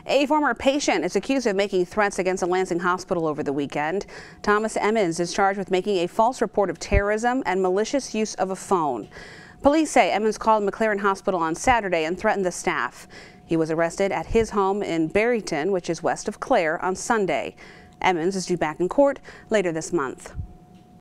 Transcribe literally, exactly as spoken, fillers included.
A former patient is accused of making threats against a Lansing hospital over the weekend. Thomas Emmons is charged with making a false report of terrorism and malicious use of a phone. Police say Emmons called McLaren Hospital on Saturday and threatened the staff. He was arrested at his home in Barryton, which is west of Clare, on Sunday. Emmons is due back in court later this month.